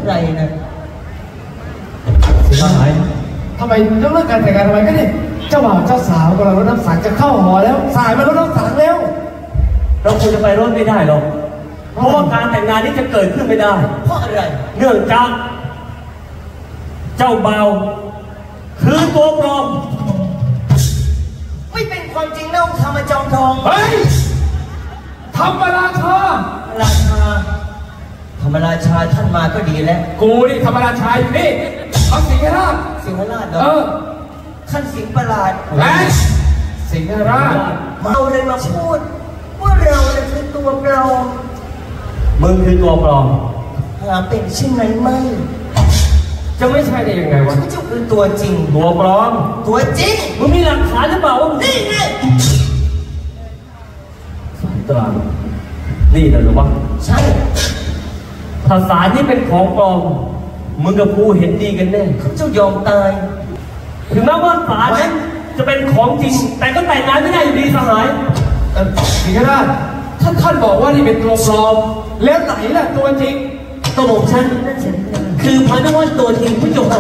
ไรนะสหายทำไมต้องเลิกการแต่งงานทำไมก็เนี่ยเจ้าบ่าวเจ้าสาวกำลังรดน้ำสังจะเข้าหอแล้วสายมารดน้ำสังแล้วเราควรจะไปรถไม่ได้หรอกเพราะว่าการแต่งงานนี้จะเกิดขึ้นไม่ได้เพราะอะไรเนื่องจากเจ้าบ่าวคือตัวปลอมไม่เป็นความจริงนะองค์ธรรมจอมทองเฮ้ยธรรมราชาธรรมราชาท่านมาก็ดีแล้วกูนี่ธรรมราชาอยู่นี่เอาสิงห์ราชสิงห์ราชเหรอท่านสิงห์ประหลาดสิงห์ราชเราเลยมาพูดว่าเราคือตัวปลอมมึงคือตัวปลอมเป็นใช่ไหมไม่จะไม่ใช่ได้ยังไงวะฉันจะคือตัวจริงตัวปลอมตัวจริงมึงมีหลักฐานหรือเปล่าว่านี่ไงตรานี่เหรอวะใช่ถ้าสารนี่เป็นของปลอมมึงกับกูเห็นดีกันแน่เขาจะยอมตายถึงแม้ว่าสารนั้นจะเป็นของจริงแต่ก็แต่งงานไม่ได้อยู่ดีสหายสิงห์ราชท่านบอกว่านี่เป็นตัวปลอมแล้วไหนล่ะตัวจริงตัวของฉันคือพานุวัฒน์ตัวจริงผู้ชม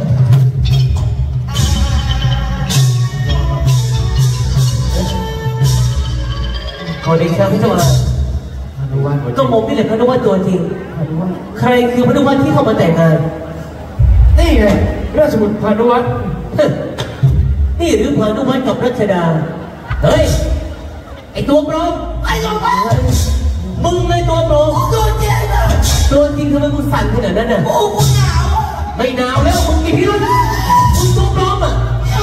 ขอเดชะผู้ชมก็มองนี่แหละพานุวัฒน์ตัวจริงใครคือพานุวัฒน์ที่เข้ามาแต่งงานนี่ไงราชบุตรพานุวัฒน์นี่หรือพานุวัฒน์กับรัชดาเฮ้ยไอตัวปลอมไอ้ตัวปลอมมึงไงตัวปลอมตัวจริงนะตัวจริงทำไมมึงสั่นขนาดนั้นน่ะโอ้กูหนาวไม่หนาวแล้วมึงกี่พิรุธมึงตัวปลอมอ่ะ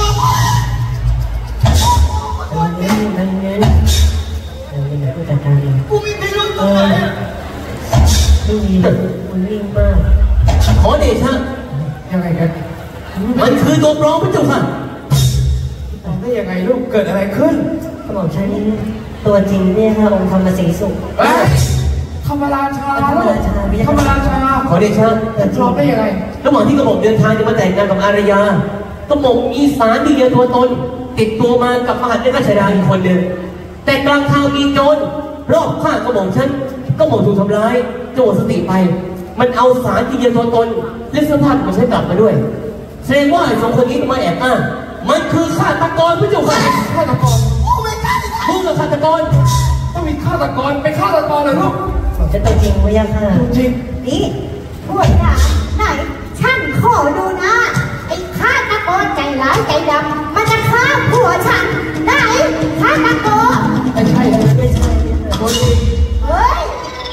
กูมีพิรุธตรงไหนไม่มีมึงนิ่งมากขอเดชะยังไงกันมันคือตัวปลอมพระเจ้าค่ะตอบได้ยังไงลูกเกิดอะไรขึ้นเขาบอกฉันตัวจริงเนี่ยค่ะองค์ธรรมศรีสุขธรรมราชาธรรมราชาขอเดชะปลอมได้ยังไงระหว่างที่กระหม่อมเดินทางจะมาแต่งงานกับอารยากระหม่อมมีสารดีเดียวตัวตนติดตัวมากับมหาเทพราชดาอีกคนหนึ่งแต่กลางทางมีโจรรอบฆ่ากระหม่อมฉันกระหม่อมถูกทำร้ายจนหมดสติไปมันเอาสารดีเดียวตัวตนและเสื้อผ้าของฉันกลับมาด้วยแสดงว่าไอ้สองคนนี้มาแอบอ้างมันคือฆาตกรพระเจ้าค่ะฆาตกรมึงกับฆาตกรต้องมีฆาตกรเป็นฆาตกรเหรอลูกจะตัวจริงไหมยังค่ะจริงนี่พวกจ๋าไหนฉันขอดูนะไอ้ฆาตกรใจร้ายใจดำมันจะฆ่าผัวฉันไหนฆาตกรไม่ใช่คนจริงเฮ้ย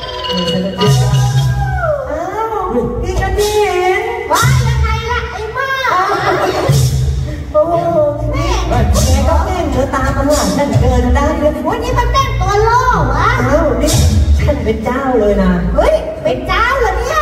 พี่กันดีเห็นว่ายังไงล่ะไอ้บ้าโอ้แม่แกก็แกล้งเธอตามมาหาฉันเกินได้เลยวันนี้มันแต่งตัวล่อวะอ้าวนี่ฉันเป็นเจ้าเลยนะเฮ้ยเป็นเจ้าเหรอเนี่ย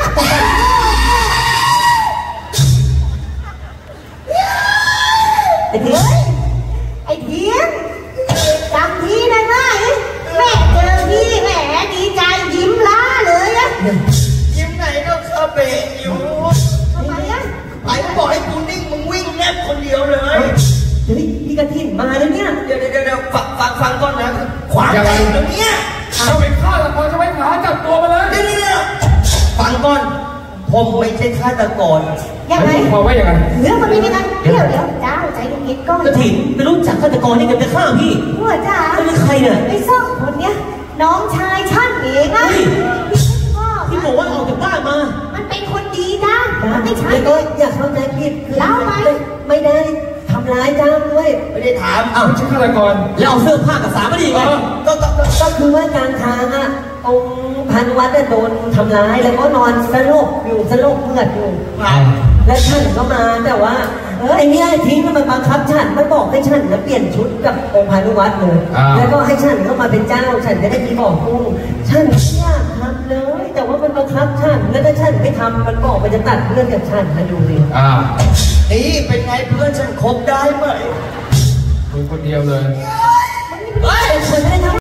ไอ้เทียนไอ้เทียนจำทีได้ไหมแม่เจอพี่แหมดีใจยิ้มล้าเลยอะยิ้มไหนก็คาเบะอยู่ทำไมอะไปบอกให้กูนิ่งมึงวิ่งแนบคนเดียวเลยเฮ้ยพี่กระถิ่นมาแล้วเนี่ยเดี๋ยวฟังก่อนนะขวางใจตรงเนี้ยเราเป็นฆาตกรจะไม่หาจับตัวมาเลยเดี๋ยวฟังก่อนผมไม่ใช่ฆาตกรยังไงความว่าอย่างไรเรื่องมันเป็นยังไงเดี๋ยวเจ้าใจเย็นๆก่อนกระถิ่นไม่รู้จักฆาตกรนี่กันจะฆ่าพี่หัวจ๋าเป็นใครเนี่ยไอ้สองคนเนี้ยน้องชายฉันเองนะที่บอกว่าออกจากบ้านมามันเป็นคนดีจ้ามันไม่ใช่ก็อย่าเข้าใจผิดเล่าไหมไม่ได้ทำร้ายเจ้าด้วยไม่ได้ถามไม่ใช่ฆาตกรแล้วเอาเสื้อผ้ากับสารมาดีไงก็คือว่ากลางทางอ่ะองค์พันวัดโดนทำร้ายแล้วก็นอนสลบเลือดอยู่แล้วฉันก็มาแต่ว่าไอ้เนี่ยทิ้งมันบังคับฉันมันบอกให้ฉันเปลี่ยนชุดกับองค์พันวัดเลยแล้วก็ให้ฉันเข้ามาเป็นเจ้าฉันจะได้มีบอกกุ้งฉันไม่อยากทำเลยแต่ว่ามันบังคับฉันแล้วถ้าฉันไม่ทำมันบอกมันจะตัดเลือดกับฉันมาดูดินี่เป็นไงเพื่อนฉันคบได้ไหมคนเดียวเลยฉันไม่ได้ทำ